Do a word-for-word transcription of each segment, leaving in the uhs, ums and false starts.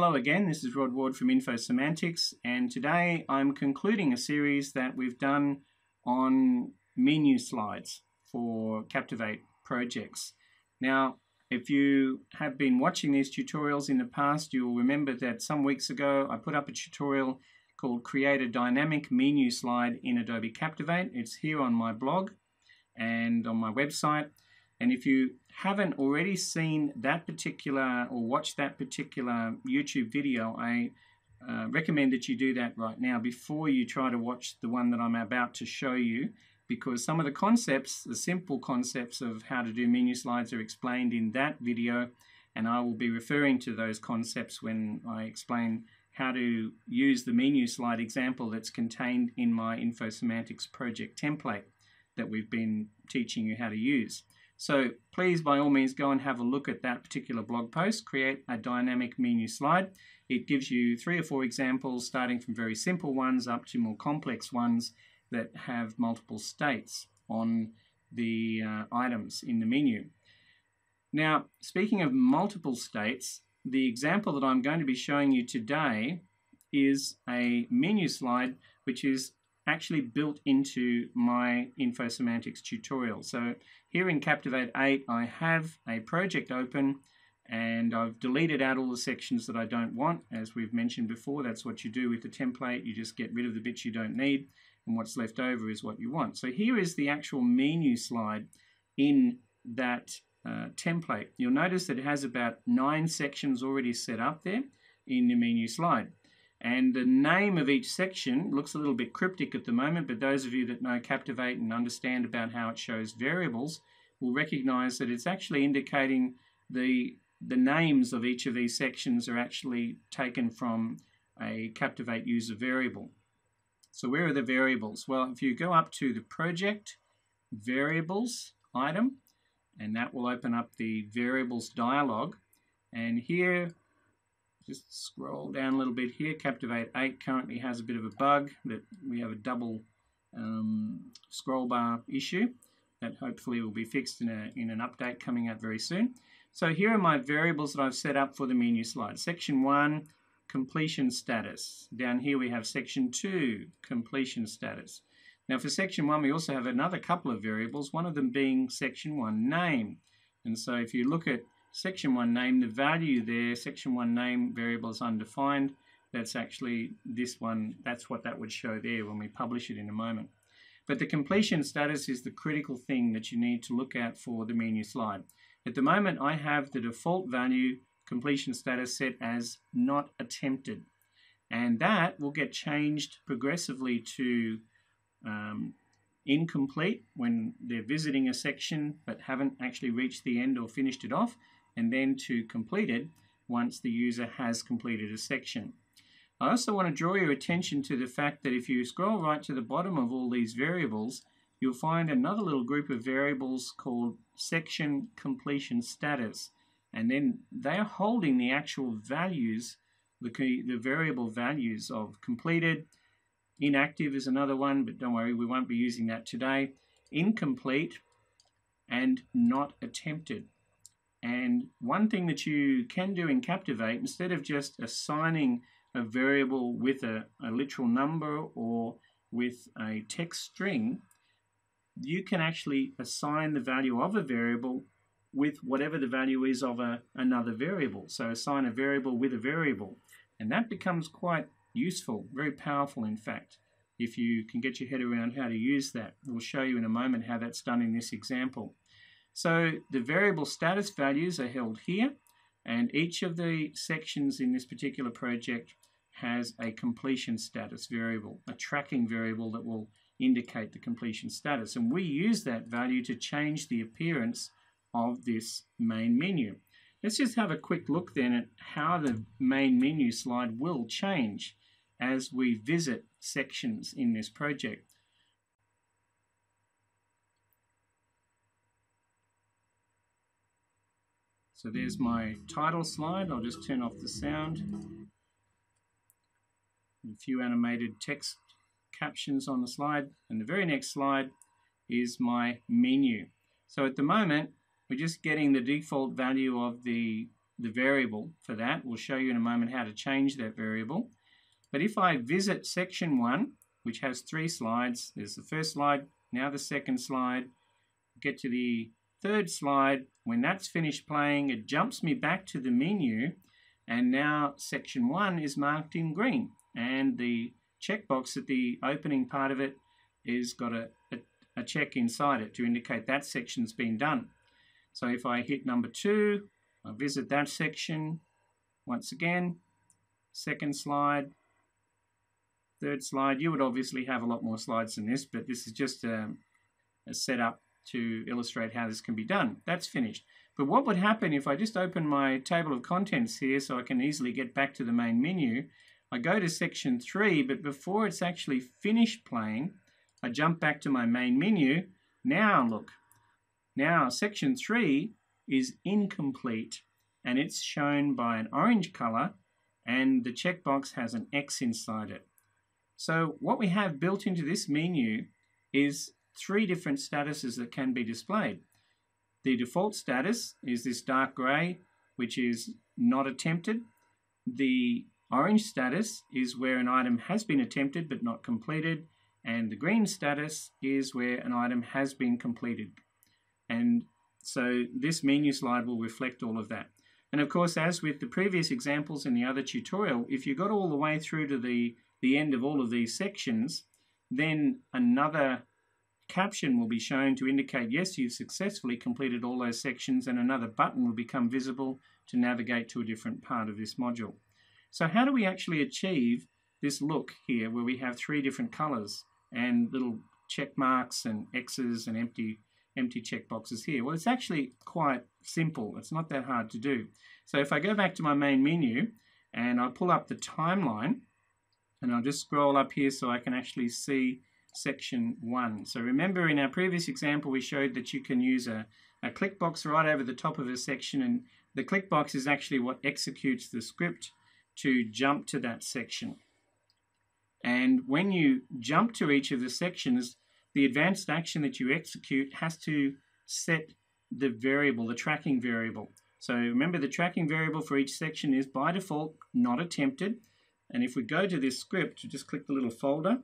Hello again, this is Rod Ward from Info Semantics, and today I'm concluding a series that we've done on menu slides for Captivate projects. Now, if you have been watching these tutorials in the past, you'll remember that some weeks ago I put up a tutorial called Create a Dynamic Menu Slide in Adobe Captivate. It's here on my blog and on my website. And if you haven't already seen that particular or watched that particular YouTube video, I uh, recommend that you do that right now before you try to watch the one that I'm about to show you, because some of the concepts, the simple concepts of how to do menu slides, are explained in that video, and I will be referring to those concepts when I explain how to use the menu slide example that's contained in my Info Semantics project template that we've been teaching you how to use. So please, by all means, go and have a look at that particular blog post, Create a Dynamic Menu Slide. It gives you three or four examples, starting from very simple ones up to more complex ones that have multiple states on the uh, items in the menu. Now, speaking of multiple states, the example that I'm going to be showing you today is a menu slide which is actually built into my Info Semantics tutorial. So here in Captivate eight, I have a project open and I've deleted out all the sections that I don't want. As we've mentioned before, that's what you do with the template. You just get rid of the bits you don't need, and what's left over is what you want. So here is the actual menu slide in that uh, template. You'll notice that it has about nine sections already set up there in the menu slide. And the name of each section looks a little bit cryptic at the moment, but those of you that know Captivate and understand about how it shows variables will recognize that it's actually indicating the, the names of each of these sections are actually taken from a Captivate user variable. So where are the variables? Well, if you go up to the Project Variables item, and that will open up the Variables dialog, and here, just scroll down a little bit here. Captivate eight currently has a bit of a bug that we have a double um, scroll bar issue that hopefully will be fixed in, a, in an update coming out very soon. So here are my variables that I've set up for the menu slide. Section one, completion status. Down here we have section two, completion status. Now for section one we also have another couple of variables, one of them being section one name. And so if you look at section one name, the value there, section one name variable is undefined. That's actually this one, that's what that would show there when we publish it in a moment. But the completion status is the critical thing that you need to look at for the menu slide. At the moment I have the default value completion status set as not attempted, and that will get changed progressively to um, incomplete when they're visiting a section but haven't actually reached the end or finished it off, and then to completed once the user has completed a section. I also want to draw your attention to the fact that if you scroll right to the bottom of all these variables, you'll find another little group of variables called section completion status, and then they're holding the actual values, the, the variable values of completed. Inactive is another one, but don't worry, we won't be using that today. Incomplete and not attempted. And one thing that you can do in Captivate, instead of just assigning a variable with a, a literal number or with a text string, you can actually assign the value of a variable with whatever the value is of a, another variable. So assign a variable with a variable. And that becomes quite useful, very powerful in fact, if you can get your head around how to use that. We'll show you in a moment how that's done in this example. So the variable status values are held here, and each of the sections in this particular project has a completion status variable, a tracking variable that will indicate the completion status. And we use that value to change the appearance of this main menu. Let's just have a quick look then at how the main menu slide will change as we visit sections in this project. So there's my title slide. I'll just turn off the sound. A few animated text captions on the slide. And the very next slide is my menu. So at the moment, we're just getting the default value of the the variable for that. We'll show you in a moment how to change that variable. But if I visit section one, which has three slides, there's the first slide, now the second slide, get to the third slide. When that's finished playing, it jumps me back to the menu, and now section one is marked in green, and the checkbox at the opening part of it is got a, a, a check inside it to indicate that section's been done. So if I hit number two, I visit that section once again, second slide, third slide. You would obviously have a lot more slides than this, but this is just a, a setup to illustrate how this can be done. That's finished. But what would happen if I just open my table of contents here so I can easily get back to the main menu? I go to section three, but before it's actually finished playing, I jump back to my main menu. Now look, now section three is incomplete, and it's shown by an orange color, and the checkbox has an X inside it. So what we have built into this menu is three different statuses that can be displayed. The default status is this dark gray, which is not attempted. The orange status is where an item has been attempted but not completed, and the green status is where an item has been completed. And so this menu slide will reflect all of that. And of course, as with the previous examples in the other tutorial, if you got all the way through to the, the end of all of these sections, then another caption will be shown to indicate, yes, you've successfully completed all those sections, and another button will become visible to navigate to a different part of this module. So how do we actually achieve this look here where we have three different colors and little check marks and X's and empty empty checkboxes here? Well, it's actually quite simple. It's not that hard to do. So if I go back to my main menu and I pull up the timeline, and I'll just scroll up here so I can actually see section one. So remember, in our previous example we showed that you can use a, a click box right over the top of a section, and the click box is actually what executes the script to jump to that section. And when you jump to each of the sections, the advanced action that you execute has to set the variable, the tracking variable. So remember, the tracking variable for each section is by default not attempted. And if we go to this script, just click the little folder,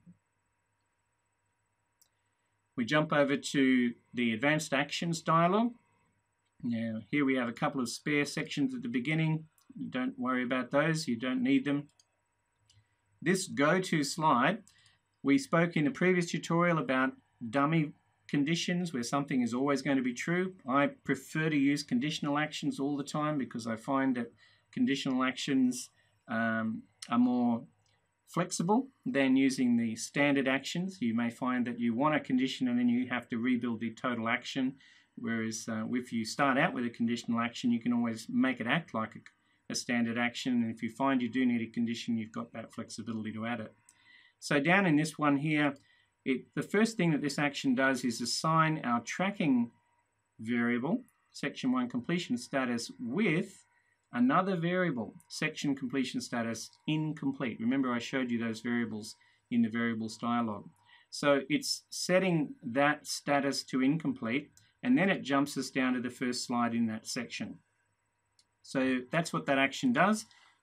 we jump over to the Advanced Actions dialog. Now, here we have a couple of spare sections at the beginning. Don't worry about those, you don't need them. This go-to slide, we spoke in the previous tutorial about dummy conditions where something is always going to be true. I prefer to use conditional actions all the time because I find that conditional actions um, are more flexible than using the standard actions. You may find that you want a condition and then you have to rebuild the total action, whereas uh, if you start out with a conditional action, you can always make it act like a, a standard action, and if you find you do need a condition, you've got that flexibility to add it. So down in this one here, it, the first thing that this action does is assign our tracking variable, section one completion status, with another variable, section completion status incomplete. Remember, I showed you those variables in the variables dialog. So it's setting that status to incomplete, and then it jumps us down to the first slide in that section. So that's what that action does.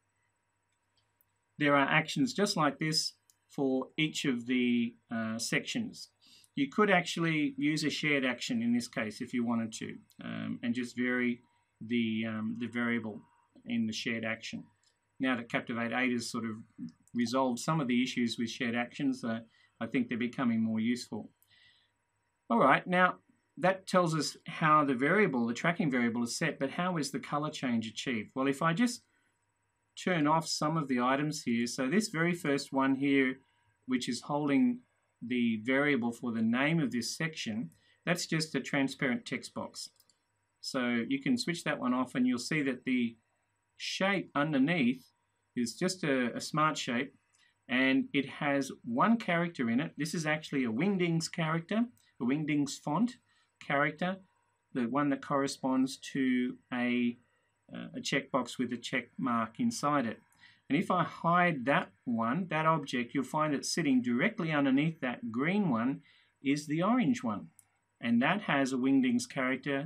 There are actions just like this for each of the uh, sections. You could actually use a shared action in this case if you wanted to, um, and just vary the, um, the variable in the shared action. Now that Captivate eight has sort of resolved some of the issues with shared actions, uh, I think they're becoming more useful. All right, now that tells us how the variable, the tracking variable, is set, but how is the color change achieved? Well, if I just turn off some of the items here, so this very first one here, which is holding the variable for the name of this section, that's just a transparent text box. So you can switch that one off and you'll see that the shape underneath is just a, a smart shape, and it has one character in it. This is actually a Wingdings character, a Wingdings font character, the one that corresponds to a, uh, a checkbox with a check mark inside it. And if I hide that one, that object, you'll find that sitting directly underneath that green one is the orange one. And that has a Wingdings character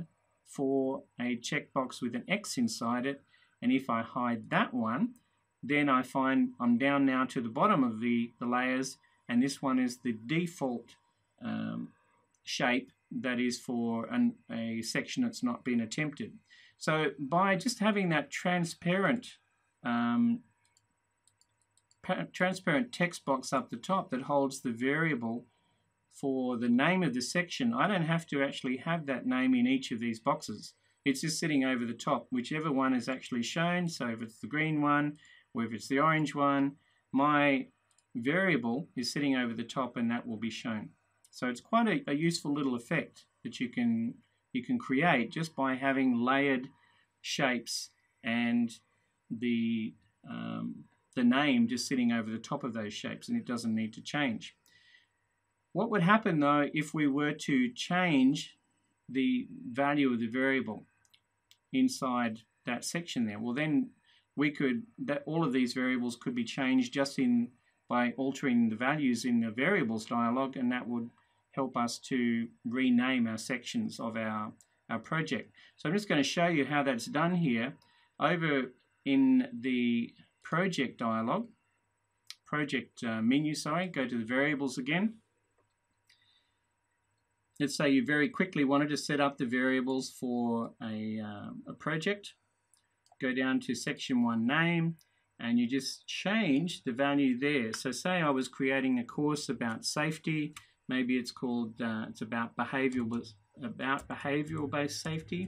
for a checkbox with an X inside it, and if I hide that one, then I find I'm down now to the bottom of the, the layers, and this one is the default um, shape that is for an, a section that's not been attempted. So by just having that transparent um, transparent text box up the top that holds the variable for the name of the section, I don't have to actually have that name in each of these boxes. It's just sitting over the top, whichever one is actually shown. So if it's the green one or if it's the orange one, my variable is sitting over the top and that will be shown. So it's quite a, a useful little effect that you can you can create just by having layered shapes and the um, the name just sitting over the top of those shapes, and it doesn't need to change. What would happen though if we were to change the value of the variable inside that section there? Well, then we could that all of these variables could be changed just in by altering the values in the variables dialog, and that would help us to rename our sections of our, our project. So I'm just going to show you how that's done here. Over in the project dialog, project uh, menu, sorry, go to the variables again. Let's say you very quickly wanted to set up the variables for a, um, a project. Go down to section one name, and you just change the value there. So say I was creating a course about safety. Maybe it's called, uh, it's about behavioral, about behavioral-based safety.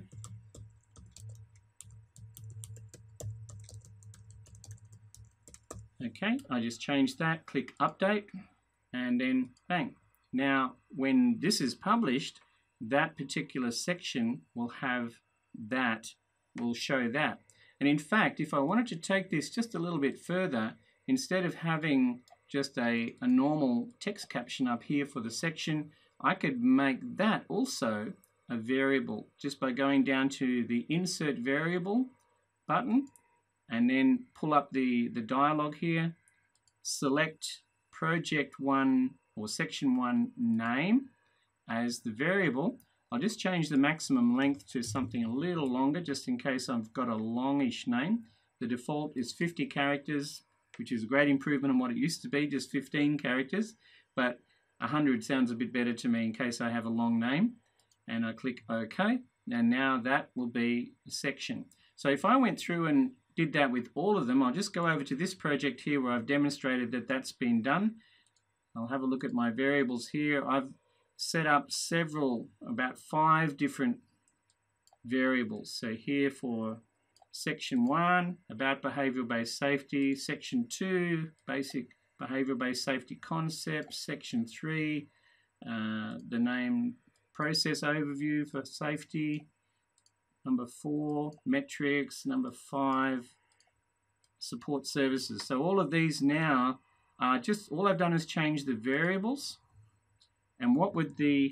Okay, I just changed that, click update, and then bang. Now, when this is published, that particular section will have that, will show that. And in fact, if I wanted to take this just a little bit further, instead of having just a, a normal text caption up here for the section, I could make that also a variable just by going down to the insert variable button and then pull up the, the dialog here, select project one or section one name as the variable. I'll just change the maximum length to something a little longer just in case I've got a longish name. The default is fifty characters, which is a great improvement on what it used to be, just fifteen characters, but one hundred sounds a bit better to me in case I have a long name. And I click OK, and now that will be a section. So if I went through and did that with all of them, I'll just go over to this project here where I've demonstrated that that's been done. I'll have a look at my variables here. I've set up several, about five different variables. So here for section one, about behavioral-based safety, section two, basic behavioral-based safety concepts, section three, uh, the name process overview for safety, number four, metrics, number five, support services. So all of these now are just, all I've done is change the variables. And what would the,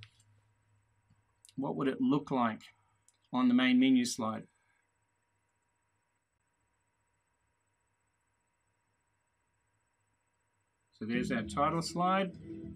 what would it look like on the main menu slide? So there's our title slide.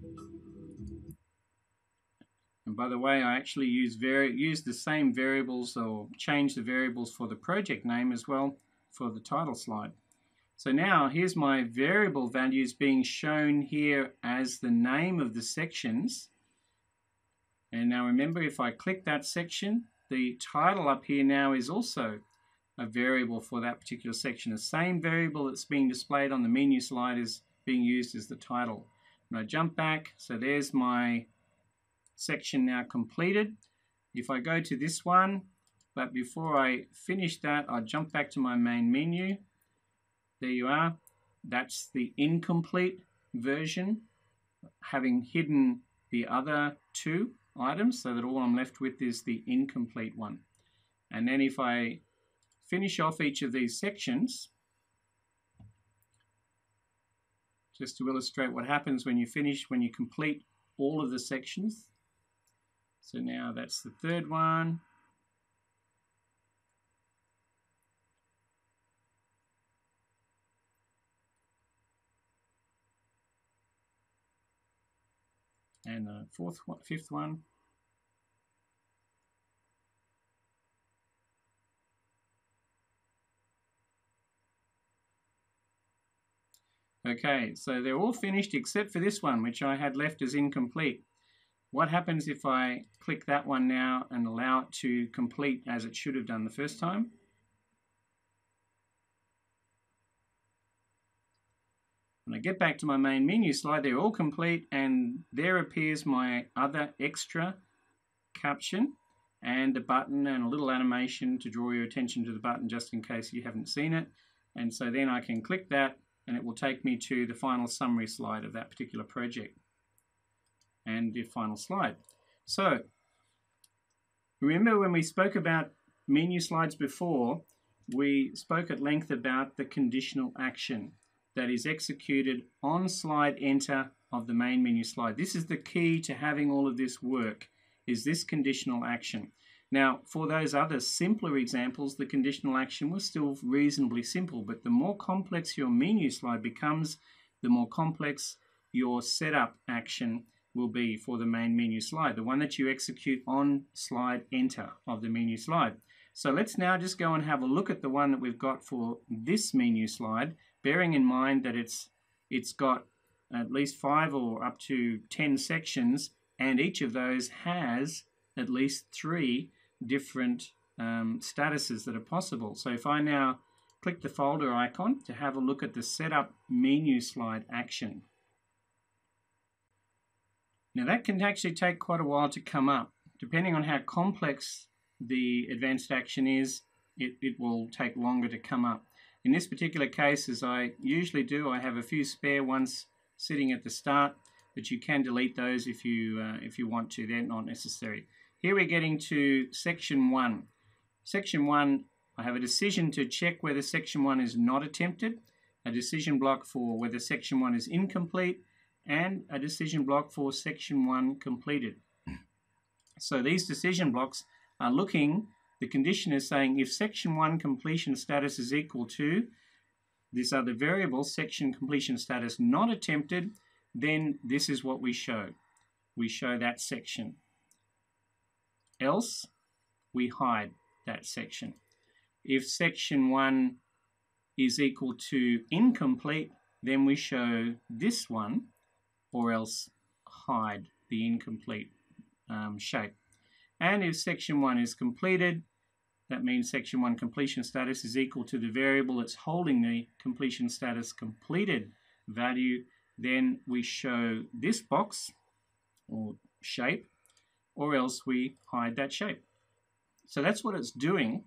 And by the way, I actually use, vari use the same variables or change the variables for the project name as well for the title slide. So now here's my variable values being shown here as the name of the sections. And now remember, if I click that section, the title up here now is also a variable for that particular section. The same variable that's being displayed on the menu slide is being used as the title. And I jump back, so there's my section now completed. If I go to this one, but before I finish that, I'll jump back to my main menu. There you are. That's the incomplete version, having hidden the other two items, so that all I'm left with is the incomplete one. And then if I finish off each of these sections, just to illustrate what happens when you finish, when you complete all of the sections. So now that's the third one. And the fourth one, fifth one. Okay, so they're all finished except for this one, which I had left as incomplete. What happens if I click that one now and allow it to complete as it should have done the first time? When I get back to my main menu slide, they're all complete, and there appears my other extra caption and a button and a little animation to draw your attention to the button just in case you haven't seen it. And so then I can click that and it will take me to the final summary slide of that particular project and the final slide. So remember when we spoke about menu slides before, we spoke at length about the conditional action that is executed on slide enter of the main menu slide. This is the key to having all of this work, is this conditional action. Now, for those other simpler examples, the conditional action was still reasonably simple, but the more complex your menu slide becomes, the more complex your setup action will be for the main menu slide, the one that you execute on slide enter of the menu slide. So let's now just go and have a look at the one that we've got for this menu slide, bearing in mind that it's it's got at least five or up to ten sections, and each of those has at least three different um, statuses that are possible. So if I now click the folder icon to have a look at the setup menu slide action. Now that can actually take quite a while to come up. Depending on how complex the advanced action is, it, it will take longer to come up. In this particular case, as I usually do, I have a few spare ones sitting at the start, but you can delete those if you, uh, if you want to. They're not necessary. Here we're getting to section one. Section one, I have a decision to check whether section one is not attempted, a decision block for whether section one is incomplete, and a decision block for section one completed. So these decision blocks are looking, the condition is saying if section one completion status is equal to this other variable, section completion status not attempted, then this is what we show. We show that section. Else, we hide that section. If section one is equal to incomplete, then we show this one, or else hide the incomplete um, shape. And if section one is completed, that means section one completion status is equal to the variable that's holding the completion status completed value, then we show this box or shape, or else we hide that shape. So that's what it's doing.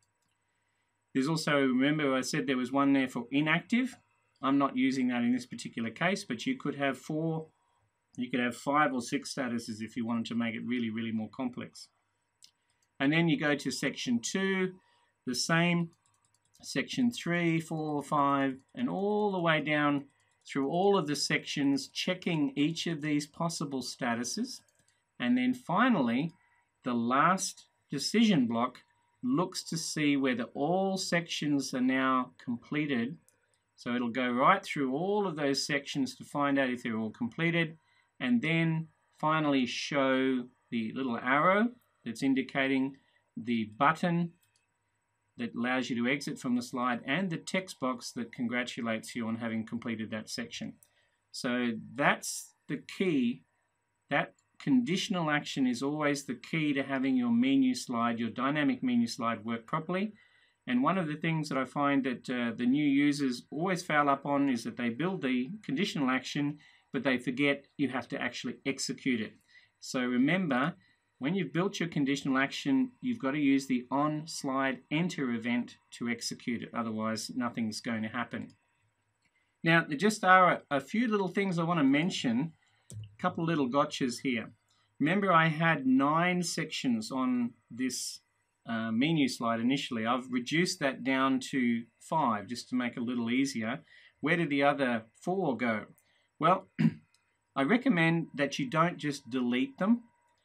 There's also, remember I said there was one there for inactive. I'm not using that in this particular case, but you could have four, you could have five or six statuses if you wanted to make it really, really more complex. And then you go to section two, the same, section three, four, five, and all the way down through all of the sections, checking each of these possible statuses. And then finally, the last decision block looks to see whether all sections are now completed. So it'll go right through all of those sections to find out if they're all completed, and then finally show the little arrow that's indicating the button that allows you to exit from the slide and the text box that congratulates you on having completed that section. So that's the key. That conditional action is always the key to having your menu slide, your dynamic menu slide, work properly. And one of the things that I find that uh, the new users always foul up on is that they build the conditional action, but they forget you have to actually execute it. So remember, when you've built your conditional action, you've got to use the on slide enter event to execute it. Otherwise, nothing's going to happen. Now, there just are a, a few little things I want to mention. A couple little gotchas here. Remember, I had nine sections on this uh, menu slide initially. I've reduced that down to five just to make it a little easier. Where did the other four go? Well, I recommend that you don't just delete them.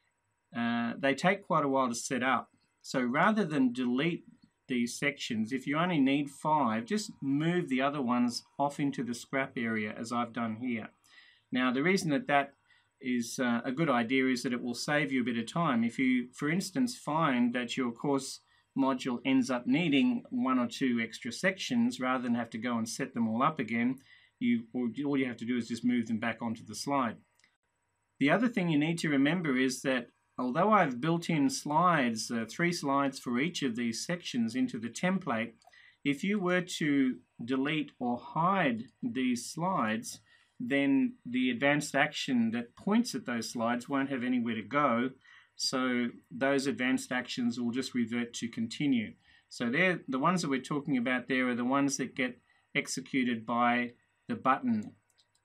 Uh, they take quite a while to set up. So rather than delete these sections, if you only need five, just move the other ones off into the scrap area as I've done here. Now, the reason that that is uh, a good idea is that it will save you a bit of time. If you, for instance, find that your course module ends up needing one or two extra sections, rather than have to go and set them all up again, you all you have to do is just move them back onto the slide. The other thing you need to remember is that although I've built in slides, uh, three slides for each of these sections into the template, if you were to delete or hide these slides, then the advanced action that points at those slides won't have anywhere to go. So those advanced actions will just revert to continue. So they're the ones that we're talking about there are the ones that get executed by the button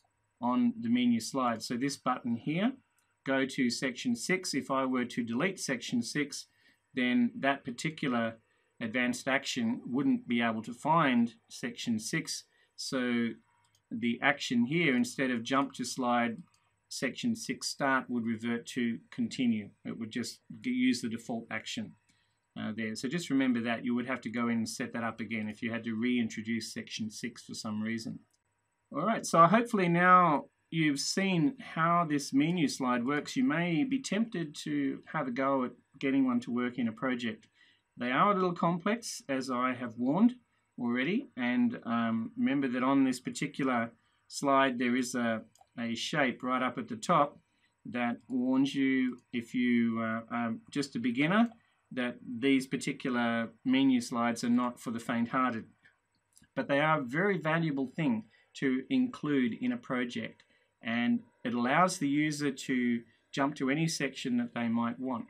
on the menu slide. So this button here, go to section six. If I were to delete section six, then that particular advanced action wouldn't be able to find section six. So the action here, instead of jump to slide section six start, would revert to continue. It would just use the default action uh, there. So just remember that. You would have to go in and set that up again if you had to reintroduce section six for some reason. All right, so hopefully now you've seen how this menu slide works. You may be tempted to have a go at getting one to work in a project. They are a little complex, as I have warned already, and um, remember that on this particular slide there is a, a shape right up at the top that warns you, if you uh, are just a beginner, that these particular menu slides are not for the faint-hearted. But they are a very valuable thing to include in a project, and it allows the user to jump to any section that they might want.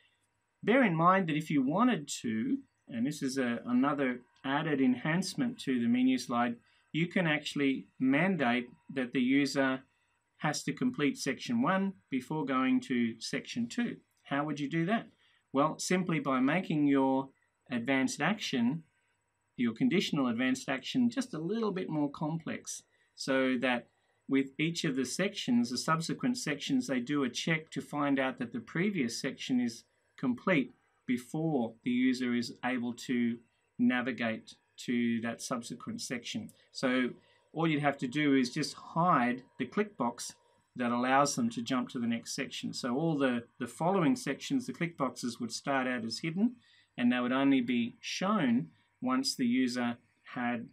Bear in mind that if you wanted to, and this is a, another added enhancement to the menu slide, you can actually mandate that the user has to complete section one before going to section two. How would you do that? Well, simply by making your advanced action, your conditional advanced action, just a little bit more complex, so that with each of the sections, the subsequent sections, they do a check to find out that the previous section is complete before the user is able to navigate to that subsequent section. So all you'd have to do is just hide the click box that allows them to jump to the next section. So all the, the following sections, the click boxes would start out as hidden, and they would only be shown once the user had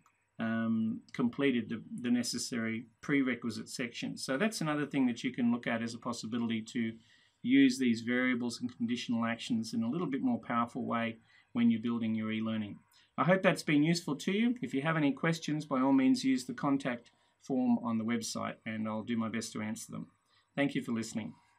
um, completed the, the necessary prerequisite section. So that's another thing that you can look at as a possibility to use these variables and conditional actions in a little bit more powerful way when you're building your e-learning. I hope that's been useful to you. If you have any questions, by all means use the contact form on the website and I'll do my best to answer them. Thank you for listening.